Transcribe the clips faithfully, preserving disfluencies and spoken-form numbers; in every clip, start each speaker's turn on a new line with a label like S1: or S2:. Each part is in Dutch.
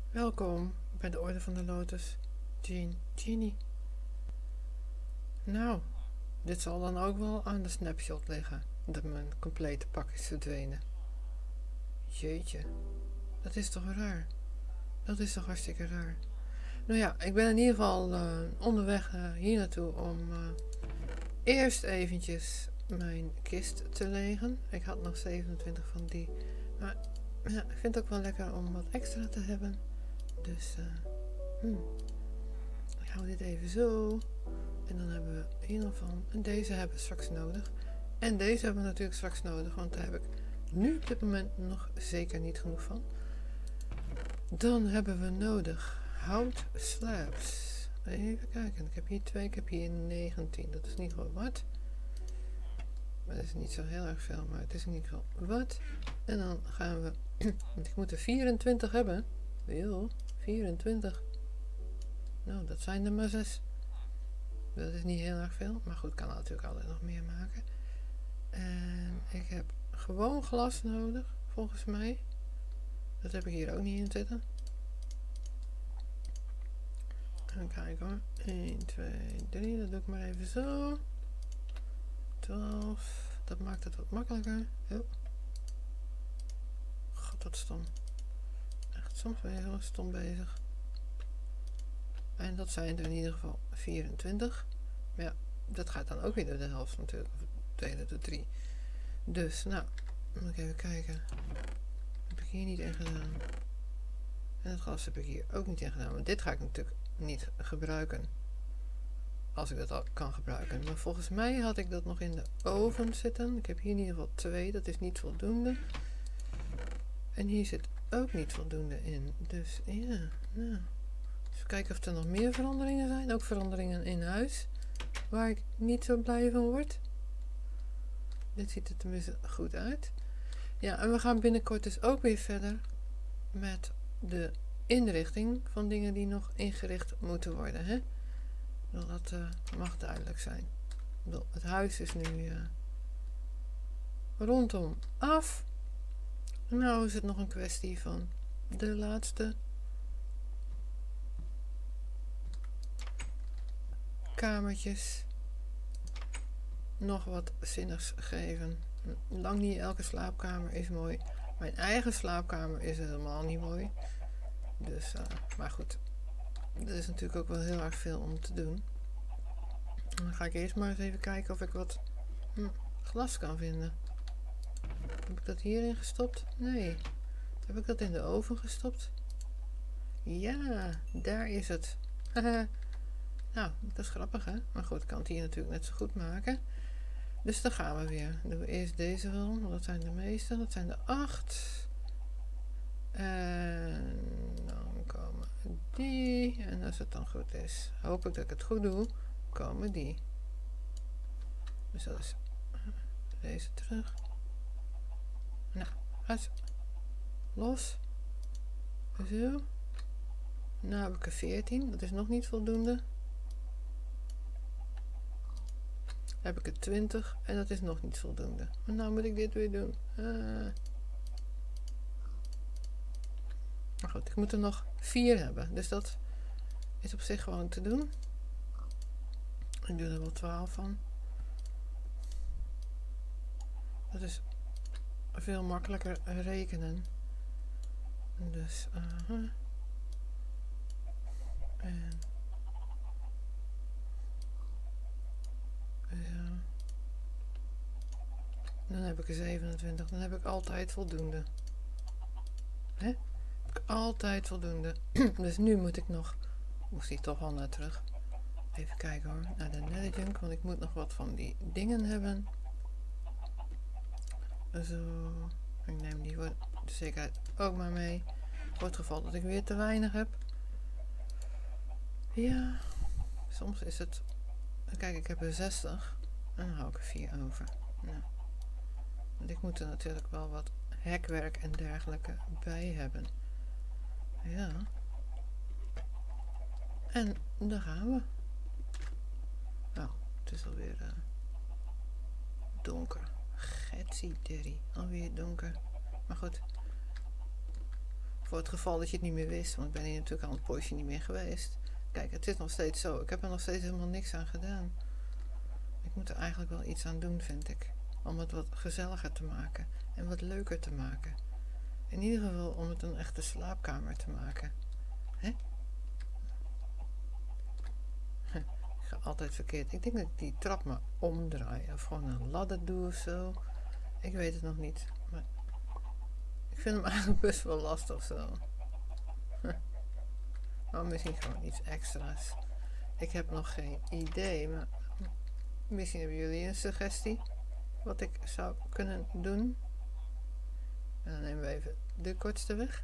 S1: Welkom bij de Orde van de Lotus, Jean Genie. Nou, dit zal dan ook wel aan de snapshot liggen, dat mijn complete pak is verdwenen. Jeetje, dat is toch raar? Dat is toch hartstikke raar. Nou ja, ik ben in ieder geval uh, onderweg uh, hier naartoe om uh, eerst eventjes mijn kist te legen. Ik had nog zevenentwintig van die, maar ja, ik vind het ook wel lekker om wat extra te hebben. Dus, uh, hmm. ik hou dit even zo. En dan hebben we hier nog van. En deze hebben we straks nodig. En deze hebben we natuurlijk straks nodig, want daar heb ik nu op dit moment nog zeker niet genoeg van. Dan hebben we nodig hout slabs. Even kijken, ik heb hier twee, ik heb hier negentien. Dat is niet wel wat. Maar dat is niet zo heel erg veel, maar het is in ieder geval wat. En dan gaan we, want ik moet er vierentwintig hebben. Yo, vierentwintig. Nou, dat zijn er maar zes. Dat is niet heel erg veel, maar goed, kan natuurlijk altijd nog meer maken. En ik heb gewoon glas nodig, volgens mij. Dat heb ik hier ook niet in zitten. Even kijken hoor. één, twee, drie, dat doe ik maar even zo. twaalf, dat maakt het wat makkelijker. Jo. God, wat stom. Echt soms ben je heel stom bezig. En dat zijn er in ieder geval vierentwintig. Maar ja, dat gaat dan ook weer door de helft natuurlijk. Of delen door drie. Dus, nou, moet ik even kijken. Heb ik hier niet in gedaan. En het glas heb ik hier ook niet in gedaan. Want dit ga ik natuurlijk niet gebruiken. Als ik dat al kan gebruiken. Maar volgens mij had ik dat nog in de oven zitten. Ik heb hier in ieder geval twee. Dat is niet voldoende. En hier zit ook niet voldoende in. Dus ja, nou. Even kijken of er nog meer veranderingen zijn. Ook veranderingen in huis. Waar ik niet zo blij van word. Dit ziet er tenminste goed uit. Ja, en we gaan binnenkort dus ook weer verder met de inrichting van dingen die nog ingericht moeten worden. Hè? Dat uh, mag duidelijk zijn. Het huis is nu uh, rondom af. Nou is het nog een kwestie van de laatste kamertjes nog wat zinnigs geven. Lang niet elke slaapkamer is mooi. Mijn eigen slaapkamer is helemaal niet mooi. Dus, uh, maar goed. Er is natuurlijk ook wel heel erg veel om te doen. Dan ga ik eerst maar eens even kijken of ik wat hm, glas kan vinden. Heb ik dat hierin gestopt? Nee. Heb ik dat in de oven gestopt? Ja, daar is het. Nou, dat is grappig hè. Maar goed, ik kan het hier natuurlijk net zo goed maken. Dus dan gaan we weer. Dan doen we eerst deze wel, want dat zijn de meeste. Dat zijn de acht. En dan komen die. En als het dan goed is, hoop ik dat ik het goed doe, komen die. Dus dat is deze terug. Nou, uit. Los. Zo. Nu heb ik er veertien. Dat is nog niet voldoende. Dan heb ik er twintig. En dat is nog niet voldoende. En nou moet ik dit weer doen. Uh. Maar goed, ik moet er nog vier hebben. Dus dat is op zich gewoon te doen. Ik doe er wel twaalf van. Dat is veel makkelijker rekenen. Dus, uh-huh. En zo. Dan heb ik er zevenentwintig. Dan heb ik altijd voldoende. Hè? Heb ik altijd voldoende. Dus nu moet ik nog... Moest die toch al naar terug. Even kijken hoor. Naar de netherjunk. Want ik moet nog wat van die dingen hebben. Zo. Ik neem die voor de zekerheid ook maar mee. Voor het geval dat ik weer te weinig heb. Ja. Soms is het... Kijk, ik heb er zestig. En dan hou ik er vier over. Nou. Want ik moet er natuurlijk wel wat hekwerk en dergelijke bij hebben. Ja. En daar gaan we. Oh, het is alweer uh, donker. Getsie derrie. Alweer donker. Maar goed. Voor het geval dat je het niet meer wist, want ik ben hier natuurlijk al een poosje niet meer geweest. Kijk, het is nog steeds zo. Ik heb er nog steeds helemaal niks aan gedaan. Ik moet er eigenlijk wel iets aan doen, vind ik. Om het wat gezelliger te maken. En wat leuker te maken. In ieder geval om het een echte slaapkamer te maken. Hè? Ik ga altijd verkeerd. Ik denk dat ik die trap maar omdraai. Of gewoon een ladder doe of zo. Ik weet het nog niet. Maar ik vind hem eigenlijk best wel lastig zo. Maar misschien gewoon iets extra's. Ik heb nog geen idee. Maar misschien hebben jullie een suggestie. Wat ik zou kunnen doen. En dan nemen we even de kortste weg.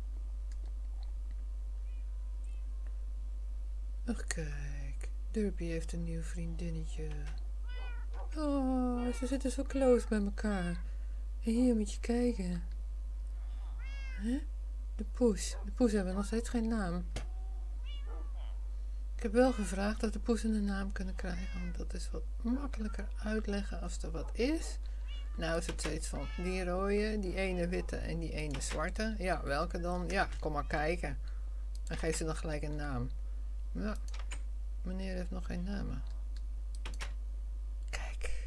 S1: Ach kijk, Derby heeft een nieuw vriendinnetje. Oh, ze zitten zo close bij elkaar. En hier moet je kijken. Hè? De poes. De poes hebben nog steeds geen naam. Ik heb wel gevraagd of de poesen een naam kunnen krijgen. Want dat is wat makkelijker uitleggen als er wat is. Nou is het steeds van die rode, die ene witte en die ene zwarte. Ja, welke dan? Ja, kom maar kijken. En geef ze dan gelijk een naam. Ja, meneer heeft nog geen namen. Kijk.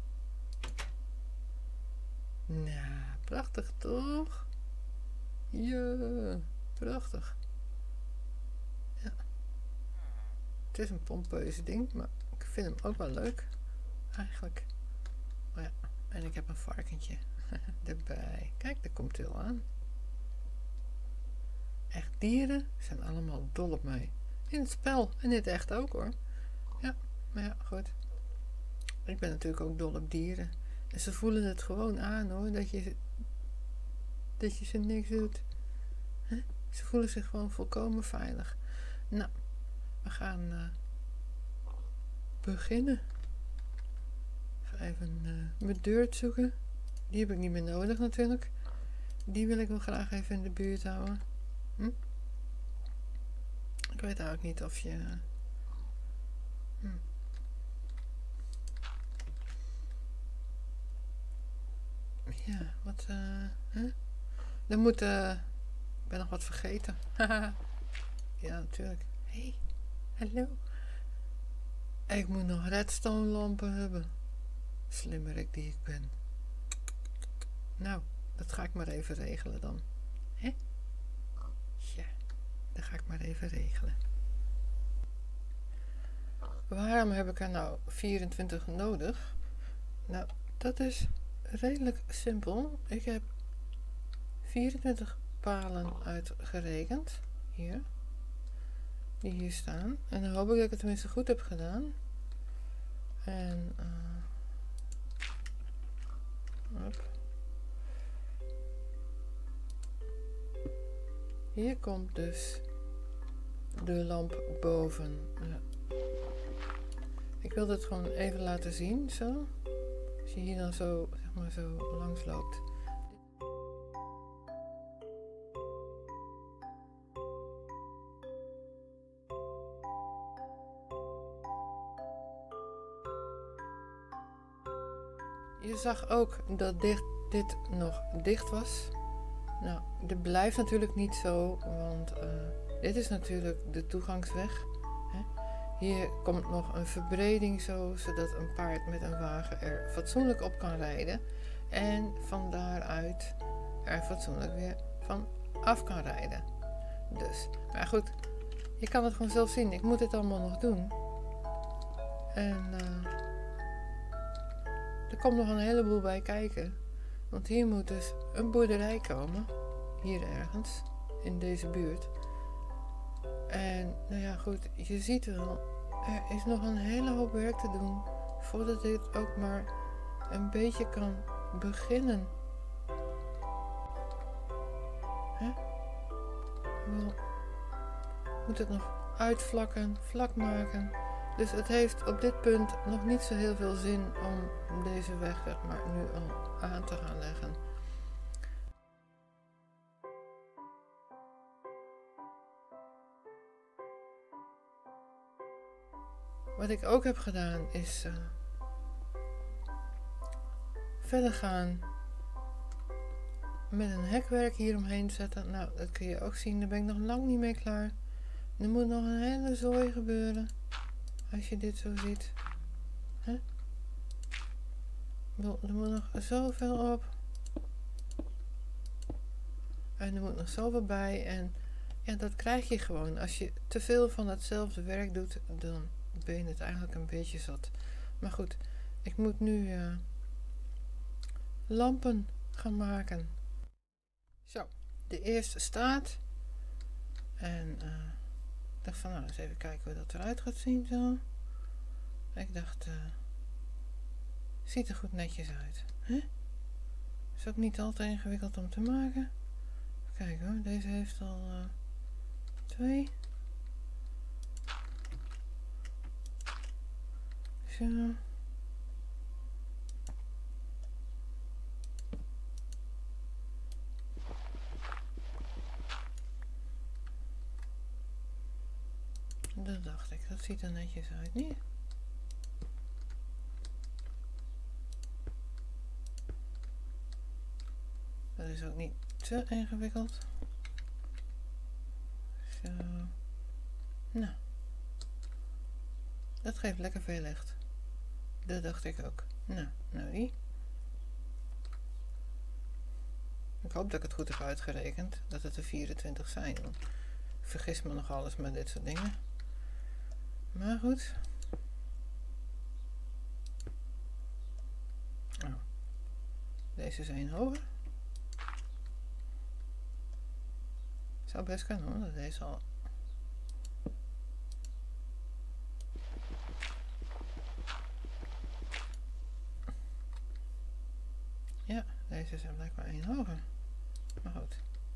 S1: Nou, prachtig toch? Ja, prachtig. Ja. Het is een pompeuze ding, maar ik vind hem ook wel leuk. Eigenlijk. Oh ja, en ik heb een varkentje erbij. Kijk, daar komt hij al aan. Echt, dieren zijn allemaal dol op mij. In het spel en in het echt ook hoor. Ja, maar ja, goed. Ik ben natuurlijk ook dol op dieren. En ze voelen het gewoon aan hoor, dat je, dat je ze niks doet. He? Ze voelen zich gewoon volkomen veilig. Nou, we gaan uh, beginnen. Ik ga even uh, mijn deur zoeken. Die heb ik niet meer nodig natuurlijk. Die wil ik wel graag even in de buurt houden. Hm? Ik weet eigenlijk niet of je... Hm. Ja, wat... Uh, huh? Dan moet... Uh, ik ben nog wat vergeten. Ja, natuurlijk. Hé, hey, hallo. Ik moet nog redstone lampen hebben. Slimmerik die ik ben. Nou, dat ga ik maar even regelen dan. Hè? Ja, dat ga ik maar even regelen. Waarom heb ik er nou vierentwintig nodig? Nou, dat is redelijk simpel. Ik heb vierentwintig palen uitgerekend. Hier. Die hier staan. En dan hoop ik dat ik het tenminste goed heb gedaan. En... Uh, hop. Hier komt dus de lamp boven. Ja. Ik wil dit gewoon even laten zien, zo. Als je hier dan zo, zeg maar, zo langs loopt. Je zag ook dat dit, dit nog dicht was. Nou, dit blijft natuurlijk niet zo, want uh, dit is natuurlijk de toegangsweg. Hè? Hier komt nog een verbreding zo, zodat een paard met een wagen er fatsoenlijk op kan rijden. En van daaruit er fatsoenlijk weer van af kan rijden. Dus, maar goed, je kan het gewoon zelf zien. Ik moet dit allemaal nog doen. En uh, er komt nog een heleboel bij kijken. Want hier moet dus een boerderij komen. Hier ergens. In deze buurt. En nou ja goed. Je ziet wel. Er is nog een hele hoop werk te doen. Voordat dit ook maar een beetje kan beginnen. Hè? Wel, moet het nog uitvlakken. Vlak maken. Dus het heeft op dit punt nog niet zo heel veel zin om deze weg zeg maar nu al aan te gaan leggen. Wat ik ook heb gedaan is uh, verder gaan met een hekwerk hier omheen zetten. Nou, dat kun je ook zien. Daar ben ik nog lang niet mee klaar. Er moet nog een hele zooi gebeuren. Als je dit zo ziet. Hè? Er moet nog zoveel op. En er moet nog zoveel bij. En ja, dat krijg je gewoon. Als je te veel van hetzelfde werk doet, dan ben je het eigenlijk een beetje zat. Maar goed, ik moet nu uh, lampen gaan maken. Zo, de eerste staat. En uh, ik dacht van, nou, eens even kijken hoe dat eruit gaat zien zo. Ik dacht, uh, ziet er goed netjes uit. Hè? Is ook niet al te ingewikkeld om te maken. Kijk hoor, deze heeft al uh, twee. Zo. Dat dacht ik, dat ziet er netjes uit, niet? Dat is ook niet te ingewikkeld. Zo. Nou. Dat geeft lekker veel licht. Dat dacht ik ook. Nou, nou die. Ik hoop dat ik het goed heb uitgerekend. Dat het er vierentwintig zijn. Ik vergis me nog alles met dit soort dingen. Maar goed. Oh. Deze is één hoger. Zou best kunnen hoor, dat deze al... Ja, deze is er blijkbaar één hoger. Maar goed.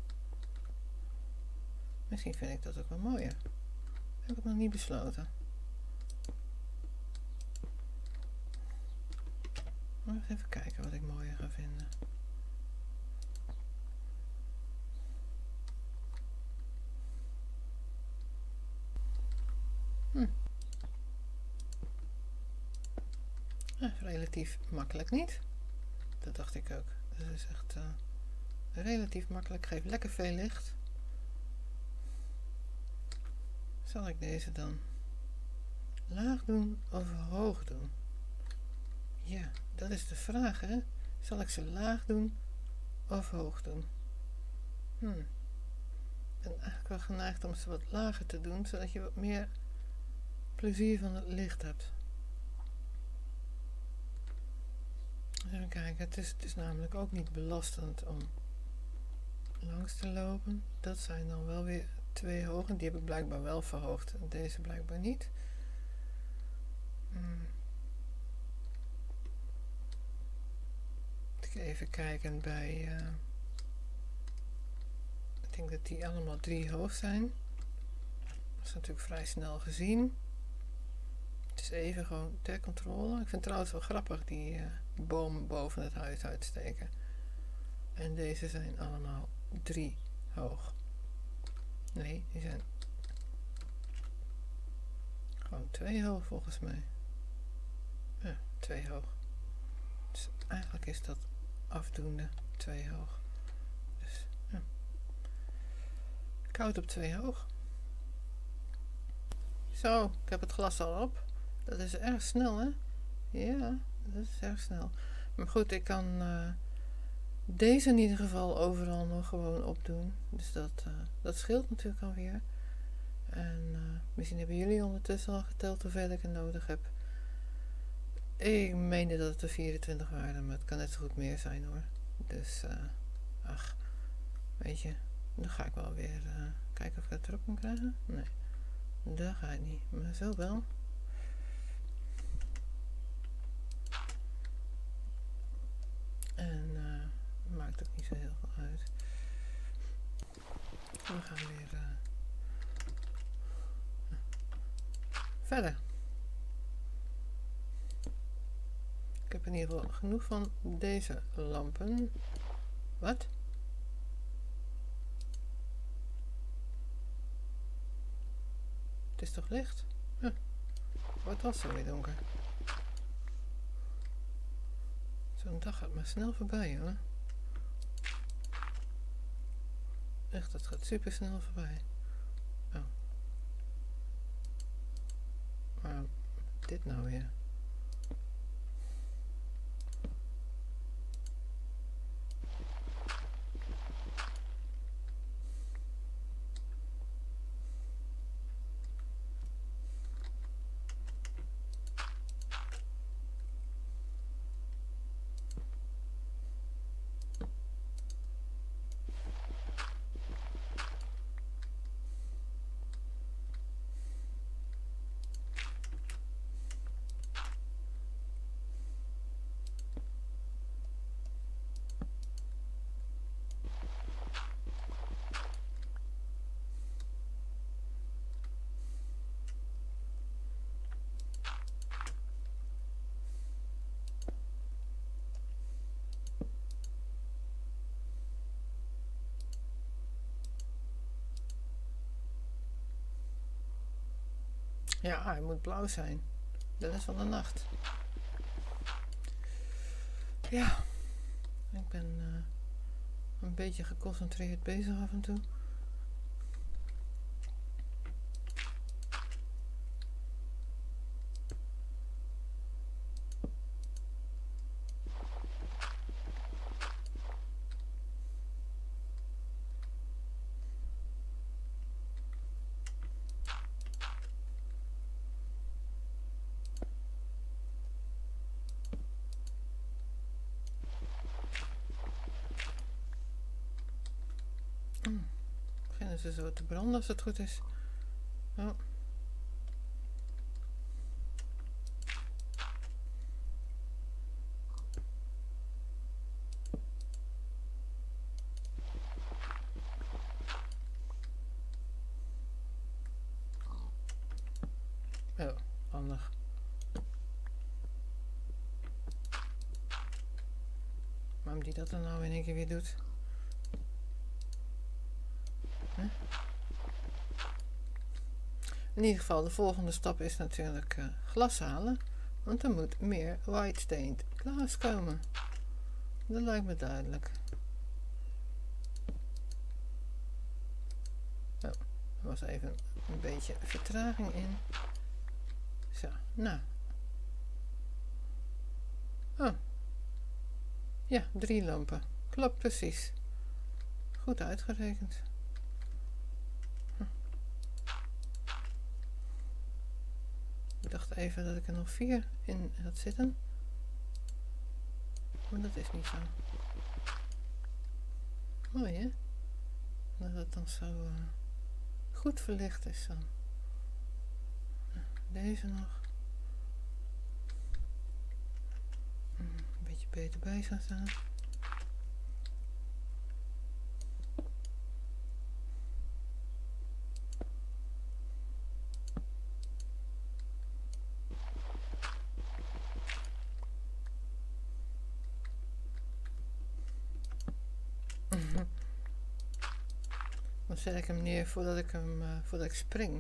S1: Misschien vind ik dat ook wel mooier. Heb ik nog niet besloten. Maar even kijken wat ik mooier ga vinden. Hm. Ja, relatief makkelijk niet. Dat dacht ik ook. Dat is echt uh, relatief makkelijk. Geeft lekker veel licht. Zal ik deze dan laag doen of hoog doen? Ja, dat is de vraag, hè? Zal ik ze laag doen of hoog doen? Hm. Ik ben eigenlijk wel geneigd om ze wat lager te doen, zodat je wat meer plezier van het licht hebt. Even kijken, het is, het is namelijk ook niet belastend om langs te lopen. Dat zijn dan wel weer twee hoge, die heb ik blijkbaar wel verhoogd en deze blijkbaar niet. Hmm. Even kijken bij, uh, ik denk dat die allemaal drie hoog zijn. Dat is natuurlijk vrij snel gezien. Het is even gewoon ter controle. Ik vind het trouwens wel grappig die uh, bomen boven het huis uitsteken. En deze zijn allemaal drie hoog. Nee, die zijn gewoon twee hoog volgens mij. Ja, twee hoog. Dus eigenlijk is dat afdoende twee hoog. Dus ja. Koud op twee hoog. Zo, ik heb het glas al op. Dat is erg snel, hè? Ja, dat is erg snel. Maar goed, ik kan uh, deze in ieder geval overal nog gewoon opdoen. Dus dat, uh, dat scheelt natuurlijk alweer. En uh, misschien hebben jullie ondertussen al geteld hoeveel ik er nodig heb. Ik meende dat het er vierentwintig waren, maar het kan net zo goed meer zijn hoor. Dus, uh, ach, weet je, dan ga ik wel weer uh, kijken of ik het erop kan krijgen. Nee, dat gaat niet, maar zo wel. En uh, maakt ook niet zo heel veel uit. We gaan weer uh, verder. Ik heb in ieder geval genoeg van deze lampen. Wat? Het is toch licht? Huh. Wordt al zo weer donker. Zo'n dag gaat maar snel voorbij hoor. Echt, dat gaat super snel voorbij. Oh. Maar dit nou weer? Ja, hij moet blauw zijn. Dat is van de nacht. Ja, ik ben uh, een beetje geconcentreerd bezig af en toe. Beginnen ze zo te branden als het goed is. Oh. Oh, handig. Waarom die dat dan nou in één keer weer doet? Huh? In ieder geval, de volgende stap is natuurlijk uh, glas halen. Want er moet meer white stained glas komen. Dat lijkt me duidelijk. Oh, er was even een beetje vertraging in. Zo, nou. Oh. Ja, drie lampen. Klopt precies. Goed uitgerekend. Hm. Ik dacht even dat ik er nog vier in had zitten. Maar dat is niet zo. Mooi hè? Dat het dan zo uh, goed verlicht is dan. Deze nog. Een beetje beter bij zou staan. Dan zet ik hem neer voordat ik hem uh, voordat ik spring.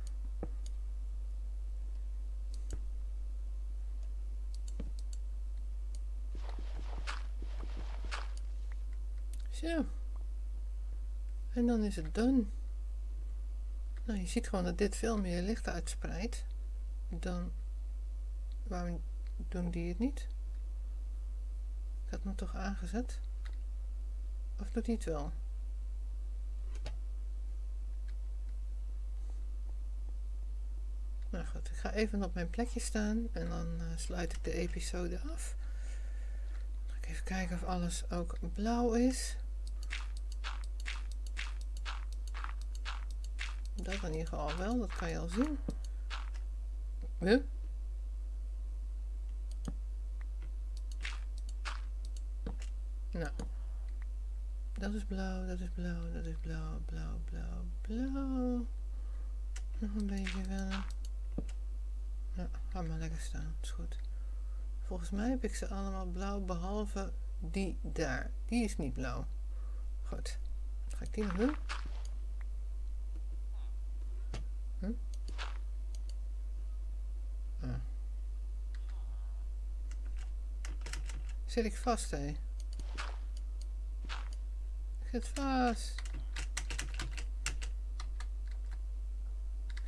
S1: Zo. En dan is het done. Nou, je ziet gewoon dat dit veel meer licht uitspreidt dan. Waarom doen die het niet? Ik had hem toch aangezet? Of doet hij het wel? Nou goed, ik ga even op mijn plekje staan en dan uh, sluit ik de episode af. Dan ga ik even kijken of alles ook blauw is. Dat in ieder geval wel, dat kan je al zien. Huh? Nou, dat is blauw, dat is blauw, dat is blauw, blauw, blauw, blauw. Nog een beetje verder. Ja, ga maar lekker staan, is goed. Volgens mij heb ik ze allemaal blauw, behalve die daar. Die is niet blauw. Goed, ga ik die nog doen? Hm? Ah. Zit ik vast, hé? Ik zit vast.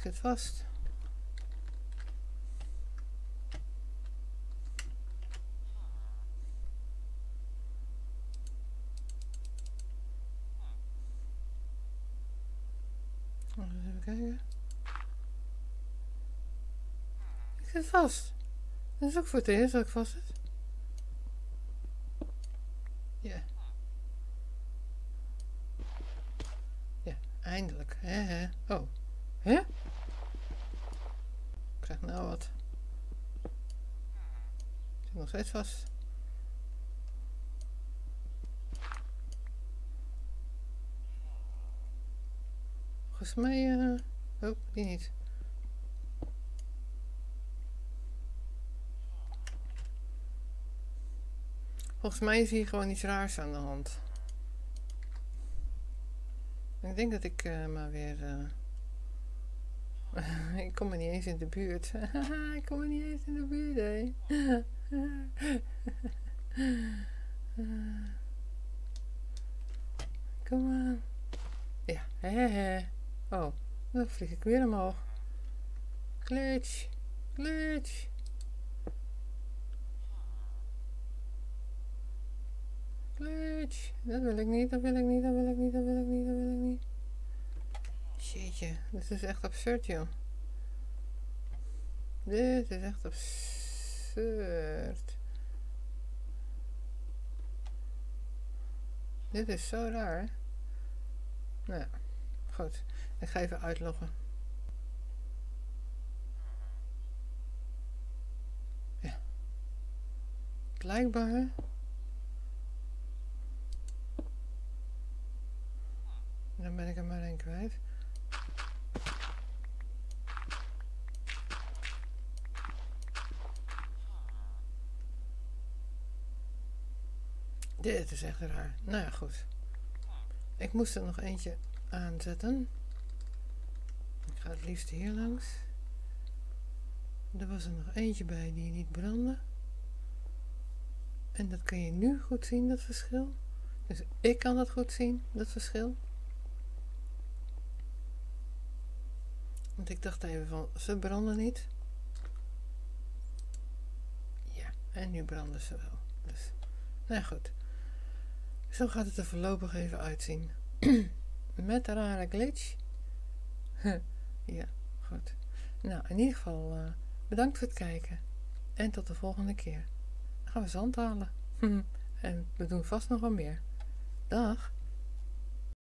S1: zit vast. Even kijken. Ik zit vast. Dat is ook voor het eerst dat ik vast zit. Ja. Ja, eindelijk. Hè, hè. Oh. Hè? Ik krijg nou wat. Ik zit nog steeds vast. Volgens mij... Uh... Oh, die niet. Volgens mij is hier gewoon iets raars aan de hand. Ik denk dat ik uh, maar weer... Uh... ik kom er niet eens in de buurt. Ik kom er niet eens in de buurt, hé. Kom aan. Ja, hè, hè. Oh, dan vlieg ik weer omhoog. Glitch. Glitch. Glitch. Dat wil ik niet, dat wil ik niet, dat wil ik niet, dat wil ik niet, dat wil ik niet. Jeetje, dit is echt absurd, joh. Dit is echt absurd. Dit is zo raar, hè? Nou ja, goed. Ik ga even uitloggen. Ja. Blijkbaar. Dan ben ik er maar één kwijt. Dit is echt raar. Nou ja, goed. Ik moest er nog eentje aanzetten. Ik ga het liefst hier langs. Er was er nog eentje bij die niet brandde. En dat kun je nu goed zien, dat verschil. Dus ik kan dat goed zien, dat verschil. Want ik dacht even van, ze branden niet. Ja, en nu branden ze wel. Dus, nou ja, goed. Zo gaat het er voorlopig even uitzien. Met een rare glitch. Ja, goed. Nou, in ieder geval uh, bedankt voor het kijken. En tot de volgende keer. Dan gaan we zand halen. En we doen vast nog wel meer. Dag.